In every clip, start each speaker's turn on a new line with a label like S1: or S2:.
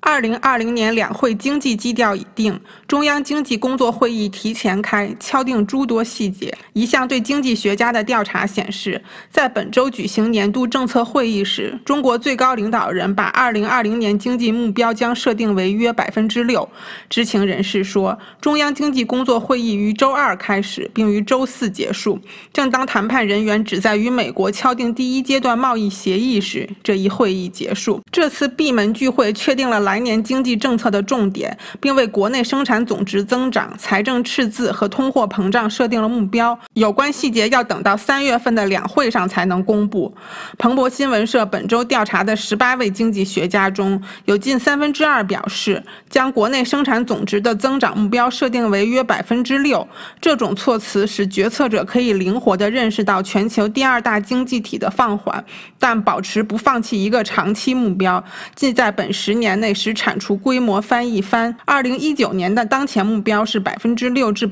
S1: 2020年两会经济基调已定，中央经济工作会议提前开，敲定诸多细节。一项对经济学家的调查显示，在本周举行年度政策会议时，中国最高领导人把2020年经济目标将设定为约 6%。知情人士说，中央经济工作会议于周二开始，并于周四结束。正当谈判人员旨在与美国敲定第一阶段贸易协议时，这一会议结束。这次闭门聚会确定了来年经济政策的重点，并为国内生产总值增长、财政赤字和通货膨胀设定了目标。有关细节要等到3月份的两会上才能公布。彭博新闻社本周调查的18位经济学家中，有近2/3表示将国内生产总值的增长目标设定为约 6%。这种措辞使决策者可以灵活地认识到全球第二大经济体的放缓，但保持不放弃一个长期目标，即在本10年内使产出规模翻一番。2019年的当前目标是 6% 至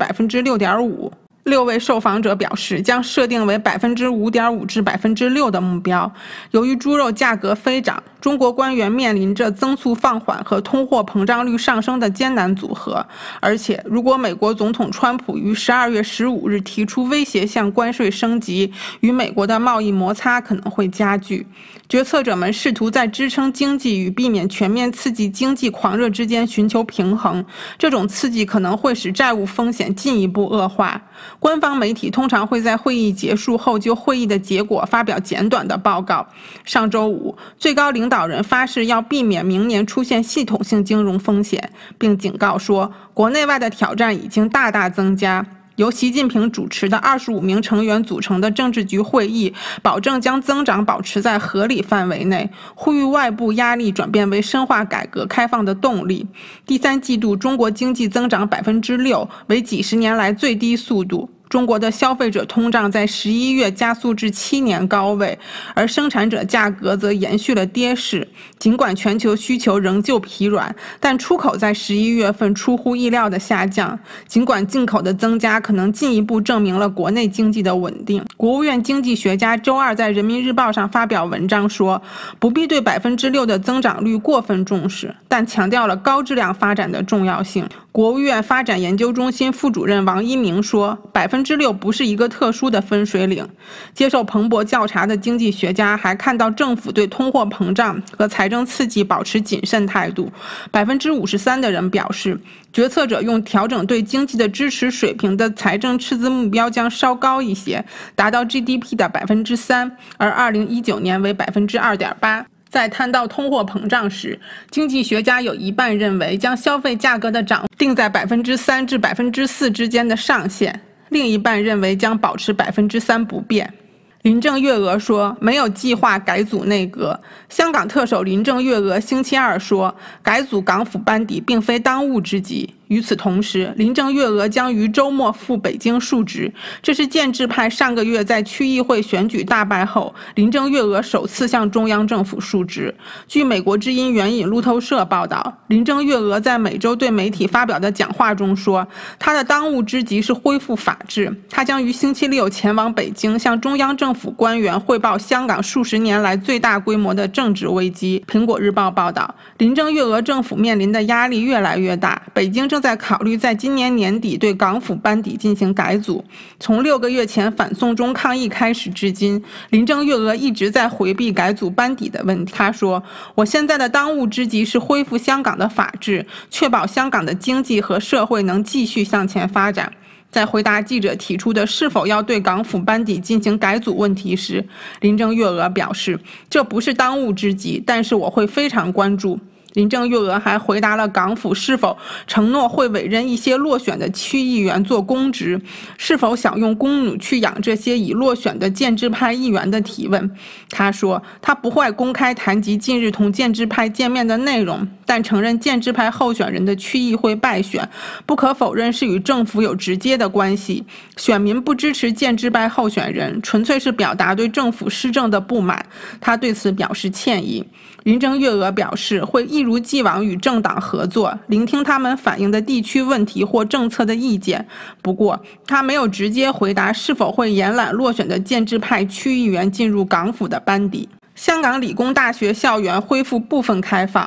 S1: 6.5%。6位受访者表示将设定为 5.5% 至 6% 的目标。由于猪肉价格飞涨，中国官员面临着增速放缓和通货膨胀率上升的艰难组合。而且，如果美国总统川普于12月15日提出威胁向关税升级，与美国的贸易摩擦可能会加剧。决策者们试图在支撑经济与避免全面刺激经济狂热之间寻求平衡，这种刺激可能会使债务风险进一步恶化。官方媒体通常会在会议结束后就会议的结果发表简短的报告。上周五，最高领导人发誓要避免明年出现系统性金融风险，并警告说，国内外的挑战已经大大增加。由习近平主持的25名成员组成的政治局会议，保证将增长保持在合理范围内，呼吁外部压力转变为深化改革开放的动力。第3季度中国经济增长 6%， 为几十年来最低速度。中国的消费者通胀在11月加速至7年高位，而生产者价格则延续了跌势。尽管全球需求仍旧疲软，但出口在11月份出乎意料的下降。尽管进口的增加可能进一步证明了国内经济的稳定。国务院经济学家周二在人民日报上发表文章说，不必对 6% 的增长率过分重视，但强调了高质量发展的重要性。国务院发展研究中心副主任王一鸣说，6%不是一个特殊的分水岭。接受彭博调查的经济学家还看到政府对通货膨胀和财政刺激保持谨慎态度。53%的人表示，决策者用调整对经济的支持水平的财政赤字目标将稍高一些，达到 GDP 的 3%， 而2019年为 2.8%。在谈到通货膨胀时，经济学家有一半认为将消费价格的涨幅定在 3% 至 4% 之间的上限，另一半认为将保持 3% 不变。林郑月娥说，没有计划改组内阁。香港特首林郑月娥星期二说，改组港府班底并非当务之急。与此同时，林郑月娥将于周末赴北京述职，这是建制派上个月在区议会选举大败后，林郑月娥首次向中央政府述职。据美国之音援引路透社报道，林郑月娥在每周对媒体发表的讲话中说，她的当务之急是恢复法治。她将于星期六前往北京，向中央政府官员汇报香港数十年来最大规模的政治危机。苹果日报报道，林郑月娥政府面临的压力越来越大，北京正在考虑在今年年底对港府班底进行改组。从6个月前反送中抗议开始至今，林郑月娥一直在回避改组班底的问题。她说，我现在的当务之急是恢复香港的法治，确保香港的经济和社会能继续向前发展。在回答记者提出的是否要对港府班底进行改组问题时，林郑月娥表示，这不是当务之急，但是我会非常关注。林郑月娥还回答了港府是否承诺会委任一些落选的区议员做公职，是否想用公弩去养这些已落选的建制派议员的提问。他说，他不会公开谈及近日同建制派见面的内容，但承认建制派候选人的区议会败选，不可否认是与政府有直接的关系。选民不支持建制派候选人，纯粹是表达对政府施政的不满，他对此表示歉意。林郑月娥表示，会一如既往与政党合作，聆听他们反映的地区问题或政策的意见。不过，他没有直接回答是否会延揽落选的建制派区议员进入港府的班底。香港理工大学校园恢复部分开放。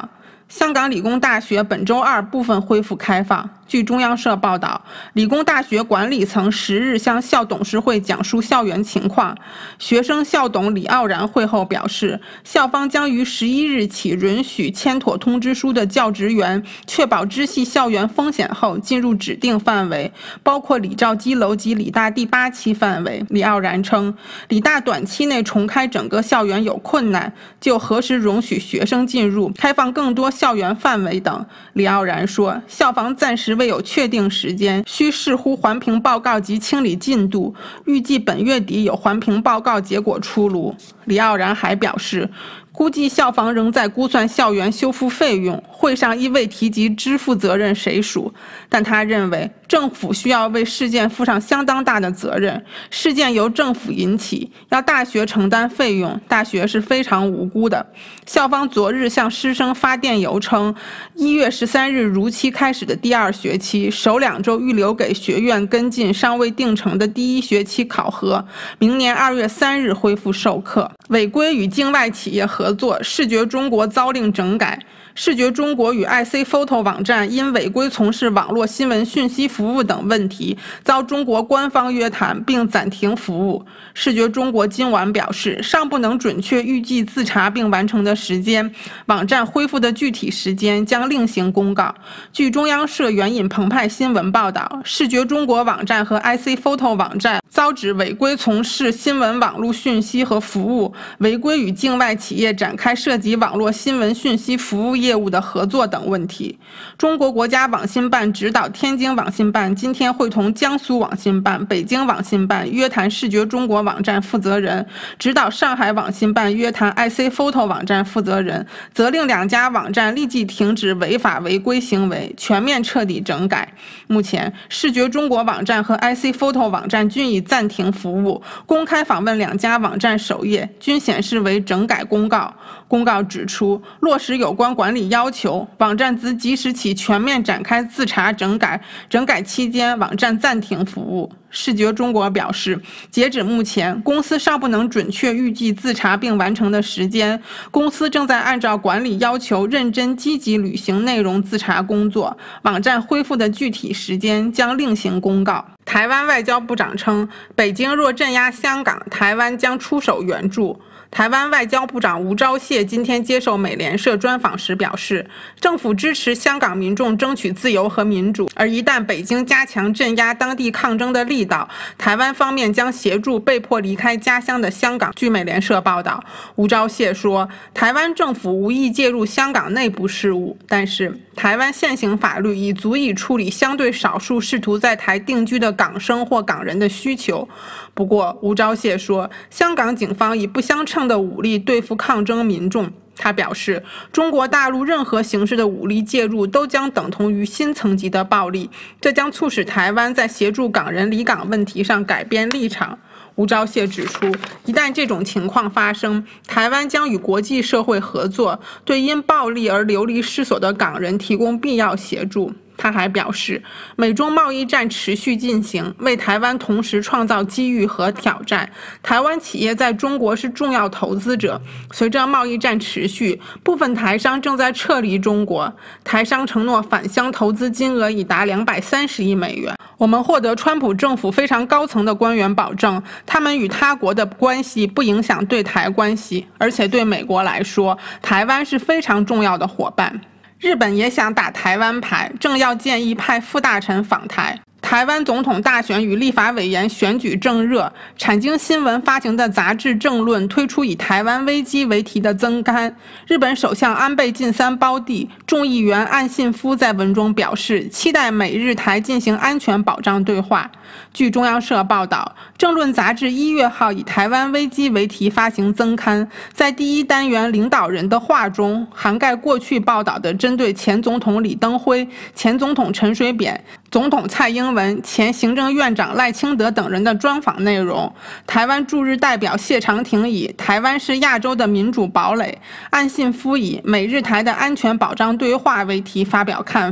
S1: 香港理工大学本周二部分恢复开放。据中央社报道，理工大学管理层10日向校董事会讲述校园情况。学生校董李傲然会后表示，校方将于11日起允许签妥通知书的教职员确保知悉校园风险后进入指定范围，包括李兆基楼及理大第8期范围。李傲然称，理大短期内重开整个校园有困难，就何时容许学生进入、开放更多校园范围等。李傲然说，校方暂时未有确定时间，需视乎环评报告及清理进度，预计本月底有环评报告结果出炉。李傲然还表示，估计校方仍在估算校园修复费用，会上亦未提及支付责任谁属，但他认为政府需要为事件负上相当大的责任，事件由政府引起，要大学承担费用，大学是非常无辜的。校方昨日向师生发电邮称，1月13日如期开始的第2学期，首2周预留给学院跟进尚未定成的第1学期考核，明年2月3日恢复授课。违规与境外企业合作，视觉中国遭令整改。视觉中国与 iCphoto 网站因违规从事网络新闻讯息服务等问题，遭中国官方约谈并暂停服务。视觉中国今晚表示，尚不能准确预计自查并完成的时间，网站恢复的具体时间将另行公告。据中央社援引澎湃新闻报道，视觉中国网站和 iCphoto 网站遭指违规从事新闻网络讯息和服务，违规与境外企业展开涉及网络新闻讯息服务业务的合作等问题。中国国家网信办指导天津网信办今天会同江苏网信办、北京网信办约谈视觉中国网站负责人，指导上海网信办约谈 iCphoto 网站负责人，责令2家网站立即停止违法违规行为，全面彻底整改。目前，视觉中国网站和 iCphoto 网站均已暂停服务，公开访问2家网站首页均显示为整改公告。公告指出，落实有关管理要求，网站自即时起全面展开自查整改，整改期间网站暂停服务。视觉中国表示，截止目前，公司尚不能准确预计自查并完成的时间，公司正在按照管理要求认真积极履行内容自查工作，网站恢复的具体时间将另行公告。台湾外交部长称，北京若镇压香港，台湾将出手援助。台湾外交部长吴钊燮今天接受美联社专访时表示，政府支持香港民众争取自由和民主，而一旦北京加强镇压当地抗争的力道，台湾方面将协助被迫离开家乡的香港。据美联社报道，吴钊燮说，台湾政府无意介入香港内部事务，但是台湾现行法律已足以处理相对少数试图在台定居的港生或港人的需求。不过，吴钊燮说，香港警方以不相称的武力对付抗争民众。他表示，中国大陆任何形式的武力介入都将等同于新层级的暴力，这将促使台湾在协助港人离港问题上改变立场。吴钊燮指出，一旦这种情况发生，台湾将与国际社会合作，对因暴力而流离失所的港人提供必要协助。他还表示，美中贸易战持续进行，为台湾同时创造机遇和挑战。台湾企业在中国是重要投资者，随着贸易战持续，部分台商正在撤离中国。台商承诺返乡投资金额已达230亿美元。我们获得川普政府非常高层的官员保证，他们与他国的关系不影响对台关系，而且对美国来说，台湾是非常重要的伙伴。日本也想打台湾牌，正要建议派副大臣访台。台湾总统大选与立法委员选举正热，产经新闻发行的杂志《政论》推出以台湾危机为题的增刊。日本首相安倍晋三胞弟众议员岸信夫在文中表示，期待美日台进行安全保障对话。据中央社报道，《政论》杂志1月号以台湾危机为题发行增刊，在第1单元领导人的话中，涵盖过去报道的针对前总统李登辉、前总统陈水扁、总统蔡英文、前行政院长赖清德等人的专访内容。台湾驻日代表谢长廷以台湾是亚洲的民主堡垒，岸信夫以美日台的安全保障对话为题发表看法。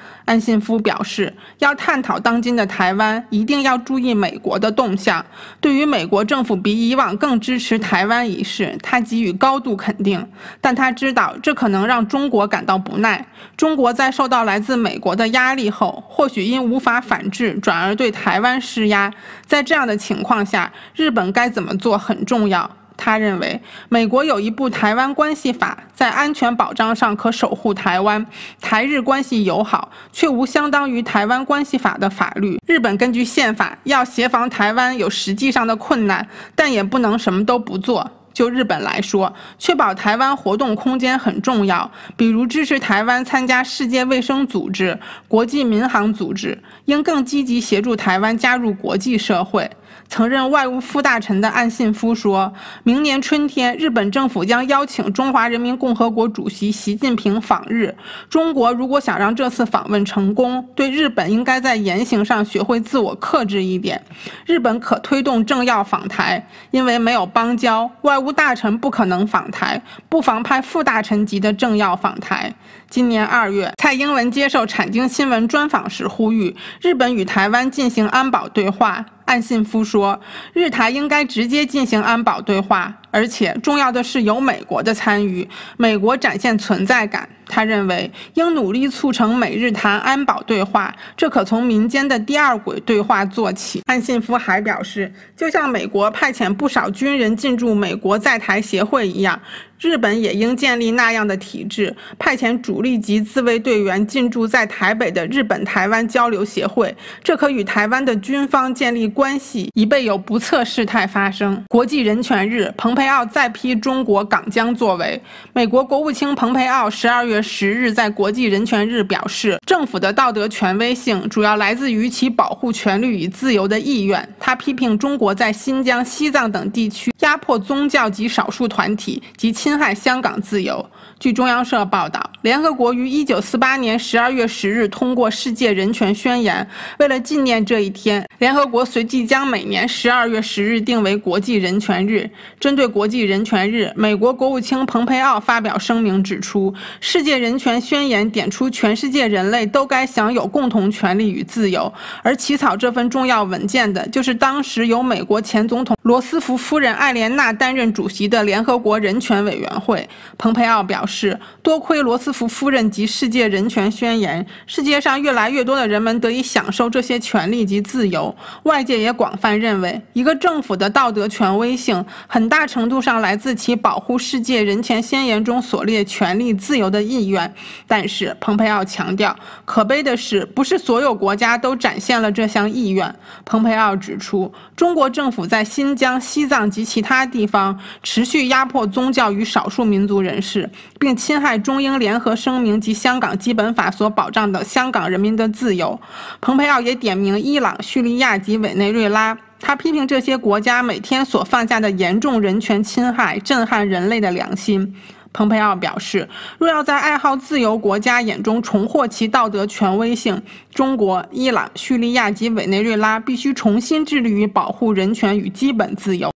S1: 安信夫表示，要探讨当今的台湾，一定要注意美国的动向。对于美国政府比以往更支持台湾一事，他给予高度肯定，但他知道这可能让中国感到不耐。中国在受到来自美国的压力后，或许因无法反制，转而对台湾施压。在这样的情况下，日本该怎么做很重要。他认为，美国有一部《台湾关系法》，在安全保障上可守护台湾，台日关系友好，却无相当于《台湾关系法》的法律。日本根据宪法要协防台湾有实际上的困难，但也不能什么都不做。就日本来说，确保台湾活动空间很重要，比如支持台湾参加世界卫生组织、国际民航组织，应更积极协助台湾加入国际社会。曾任外务副大臣的岸信夫说，明年春天，日本政府将邀请中华人民共和国主席习近平访日。中国如果想让这次访问成功，对日本应该在言行上学会自我克制一点。日本可推动政要访台，因为没有邦交，外务大臣不可能访台，不妨派副大臣级的政要访台。今年2月，蔡英文接受产经新闻专访时呼吁，日本与台湾进行安保对话。岸信夫说，日台应该直接进行安保对话，而且重要的是有美国的参与，美国展现存在感。他认为应努力促成美日谈安保对话，这可从民间的第二轨对话做起。岸信夫还表示，就像美国派遣不少军人进驻美国在台协会一样，日本也应建立那样的体制，派遣主力级自卫队员进驻在台北的日本台湾交流协会，这可与台湾的军方建立关系，以备有不测事态发生。国际人权日，蓬佩奥再批中国港疆作为。美国国务卿蓬佩奥12月10日在国际人权日表示，政府的道德权威性主要来自于其保护权利与自由的意愿。他批评中国在新疆、西藏等地区压迫宗教及少数团体及侵害香港自由。据中央社报道，联合国于1948年12月10日通过世界人权宣言。为了纪念这一天，联合国随即将每年12月10日定为国际人权日。针对国际人权日，美国国务卿蓬佩奥发表声明指出，世界人权宣言点出全世界人类都该享有共同权利与自由，而起草这份重要文件的就是当时由美国前总统罗斯福夫人艾莲娜担任主席的联合国人权委员会。蓬佩奥表示，多亏罗斯福夫人及世界人权宣言，世界上越来越多的人们得以享受这些权利及自由。外界也广泛认为，一个政府的道德权威性很大程度上来自其保护世界人权宣言中所列权利自由的意愿。但是蓬佩奥强调，可悲的是，不是所有国家都展现了这项意愿。蓬佩奥指出，中国政府在新疆、西藏及其他地方持续压迫宗教与少数民族人士，并侵害中英联合声明及香港基本法所保障的香港人民的自由。蓬佩奥也点名伊朗、叙利亚及委内瑞拉。他批评这些国家每天所犯下的严重人权侵害，震撼人类的良心。蓬佩奥表示，若要在爱好自由国家眼中重获其道德权威性，中国、伊朗、叙利亚及委内瑞拉必须重新致力于保护人权与基本自由。